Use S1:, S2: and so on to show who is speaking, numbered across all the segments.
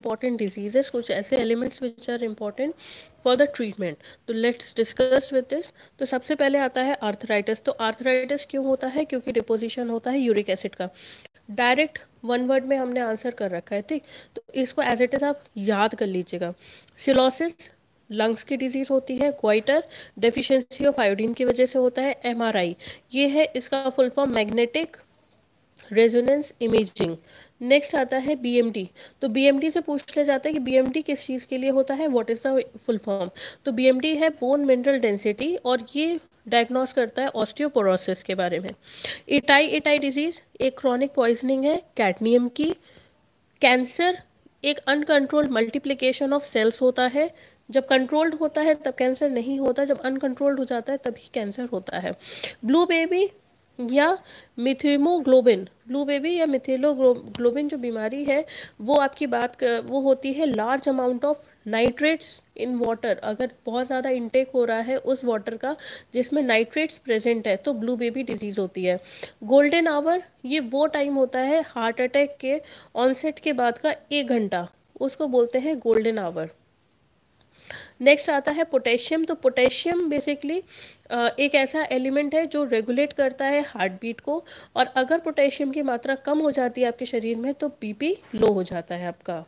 S1: Important diseases, कुछ ऐसे elements which are important for the treatment. तो लेट्स डिस्कस विद दिस। तो सबसे पहले आता है आर्थराइटिस। तो आर्थराइटिस क्यों होता है? क्योंकि डिपोजिशन होता है यूरिक एसिड का। डायरेक्ट वन वर्ड में हमने आंसर कर रखा है, ठीक। तो इसको एज इट इज आप याद कर लीजिएगा। सिलोसिस लंग्स की डिजीज होती है। क्वाइटर डेफिशिएंसी ऑफ आयोडीन की वजह से होता है। एमआरआई ये है इसका full form magnetic resonance imaging. Next आता है बीएमडी। तो बीएमडी से पूछ ले जाता है कि बीएमडी किस चीज़ के लिए होता है, what is the full form. तो बीएमडी है बोन मिनरल डेंसिटी, और ये डायग्नोस करता है ऑस्टियोपोरोसिस के बारे में। इटाई डिजीज एक क्रॉनिक पॉइजनिंग है कैडमियम की। कैंसर एक अनकंट्रोल्ड मल्टीप्लिकेशन ऑफ सेल्स होता है। जब कंट्रोल्ड होता है तब कैंसर नहीं होता, जब अनकंट्रोल्ड हो जाता है तभी कैंसर होता है। ब्लू बेबी या मिथिमोग्लोबिन, ब्लू बेबी या मिथिलोग्लोबिन जो बीमारी है वो आपकी वो होती है large amount of nitrates in water. अगर बहुत ज़्यादा इनटेक हो रहा है उस वाटर का जिसमें नाइट्रेट्स प्रेजेंट है तो ब्लू बेबी डिजीज़ होती है। गोल्डन आवर ये वो टाइम होता है हार्ट अटैक के ऑनसेट के बाद का 1 घंटा, उसको बोलते हैं गोल्डन आवर। नेक्स्ट आता है पोटेशियम। तो पोटेशियम बेसिकली एक ऐसा एलिमेंट है जो रेगुलेट करता है हार्ट बीट को, और अगर पोटेशियम की मात्रा कम हो जाती है आपके शरीर में तो बीपी लो हो जाता है आपका।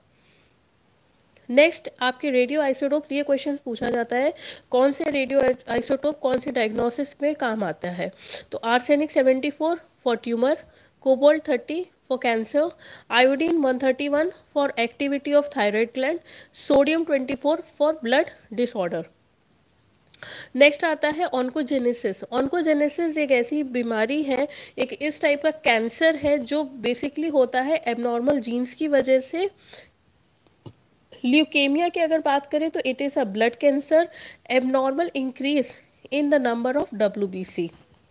S1: नेक्स्ट आपके रेडियो आइसोटोप, ये क्वेश्चन पूछा जाता है कौन से रेडियो आइसोटोप कौन से डायग्नोसिस में काम आता है। तो arsenic 74 for tumour, cobalt 30 for cancer, iodine 131 for activity of thyroid gland, sodium 24 for blood disorder। Next आता है ऑन्कोजेनेसिस। ऑन्कोजेनेसिस एक ऐसी बीमारी है, एक इस टाइप का कैंसर है जो बेसिकली होता है एबनॉर्मल जीन्स की वजह से। ल्यूकेमिया की अगर बात करें तो it is a blood cancer, abnormal increase in the number of WBC।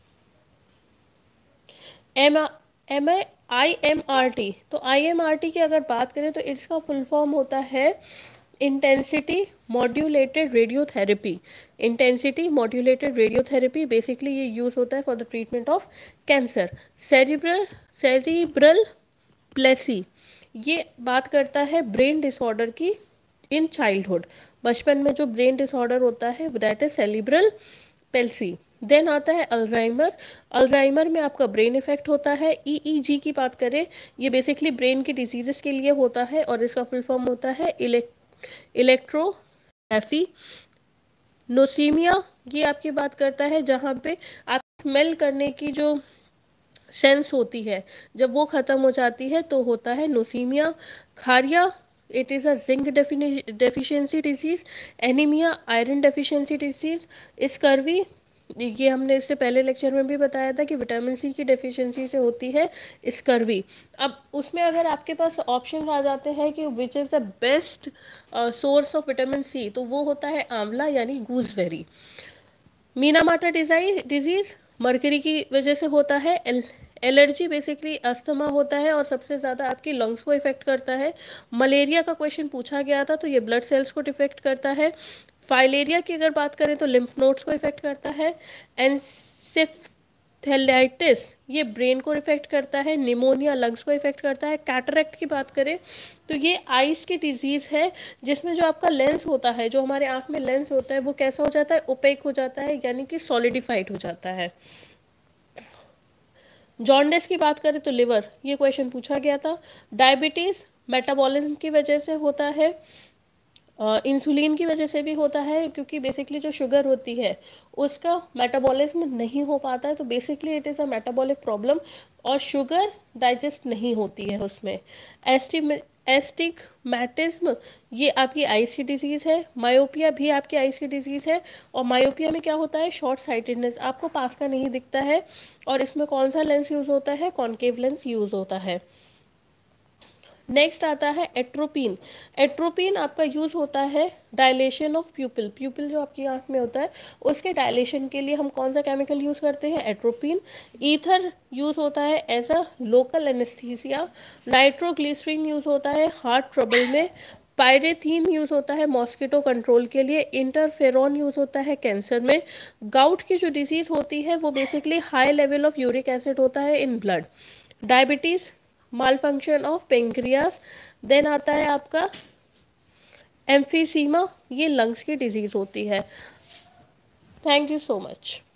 S1: IMRT। तो IMRT की अगर बात करें तो इसका फुल फॉर्म होता है intensity modulated radiotherapy. Intensity modulated radiotherapy basically ये यूज होता है for the treatment of cancer. Cerebral palsy ये बात करता है ब्रेन डिसऑर्डर की इन चाइल्डहुड। बचपन में जो ब्रेन डिसऑर्डर होता है that is cerebral palsy. Then आता है अल्जाइमर। अल्जाइमर में आपका ब्रेन इफेक्ट होता है। EEG की बात करें ये बेसिकली ब्रेन की डिजीजेस के लिए होता है और इसका फुल फॉर्म होता है इलेक्ट्रोग्राफी। नोसीमिया ये आपकी बात करता है जहाँ पे आप स्मेल करने की जो सेंस होती है जब वो ख़त्म हो जाती है तो होता है नोसीमिया। खारिया it is a zinc deficiency disease. Anaemia iron deficiency disease. Scurvy ये हमने इससे पहले लेक्चर में भी बताया था कि विटामिन सी की डेफिशिएंसी से होती है स्कर्वी। अब उसमें अगर आपके पास ऑप्शन आ जाते हैं कि which is the best source of vitamin C तो वो होता है आंवला यानी गूसबेरी। मीनामाटा डिजीज़ मर्करी की वजह से होता है। एलर्जी बेसिकली अस्थमा होता है और सबसे ज़्यादा आपकी लंग्स को इफेक्ट करता है। मलेरिया का क्वेश्चन पूछा गया था तो ये ब्लड सेल्स को इफेक्ट करता है। फाइलेरिया की अगर बात करें तो लिम्फ नोड्स को इफेक्ट करता है। एनसेफेलाइटिस ये ब्रेन को इफेक्ट करता है। निमोनिया लंग्स को इफेक्ट करता है। कैटरेक्ट की बात करें तो ये आइस की डिजीज़ है जिसमें जो आपका लेंस होता है, जो हमारे आँख में लेंस होता है वो कैसा हो जाता है, ओपेक हो जाता है यानी कि सॉलिडिफाइड हो जाता है। जॉन्डिस की बात करें तो लिवर, ये क्वेश्चन पूछा गया था। डायबिटीज़ मेटाबॉलिज्म की वजह से होता है। इंसुलिन की वजह से भी होता है क्योंकि बेसिकली जो शुगर होती है उसका मेटाबॉलिज्म नहीं हो पाता है तो basically it is a metabolic problem और शुगर डाइजेस्ट नहीं होती है उसमें। एस्टिग्मेटिज्म ये आपकी आइस की डिजीज़ है। मायोपिया भी आपकी आइस की डिजीज़ है और मायोपिया में क्या होता है, शॉर्ट साइटेडनेस, आपको पास का नहीं दिखता है। और इसमें कौन सा लेंस यूज़ होता है, कॉन्केव लेंस यूज़ होता है। नेक्स्ट आता है एट्रोपिन। एट्रोपिन आपका यूज़ होता है डायलेशन ऑफ प्यूपिल। प्यूपिल जो आपकी आंख में होता है उसके डायलेशन के लिए हम कौन सा केमिकल यूज़ करते हैं, एट्रोपिन। ईथर यूज़ होता है as a local anaesthesia. Nitroglycerine use होता है हार्ट ट्रबल में। पायरेथीन यूज़ होता है मॉस्किटो कंट्रोल के लिए। इंटरफेरॉन यूज़ होता है कैंसर में। गाउट की जो डिजीज़ होती है वो basically high level of uric acid होता है in blood. Diabetes malfunction of pancreas. Then आता है आपका एम्फीसीमा ये लंग्स की डिजीज़ होती है। Thank you so much.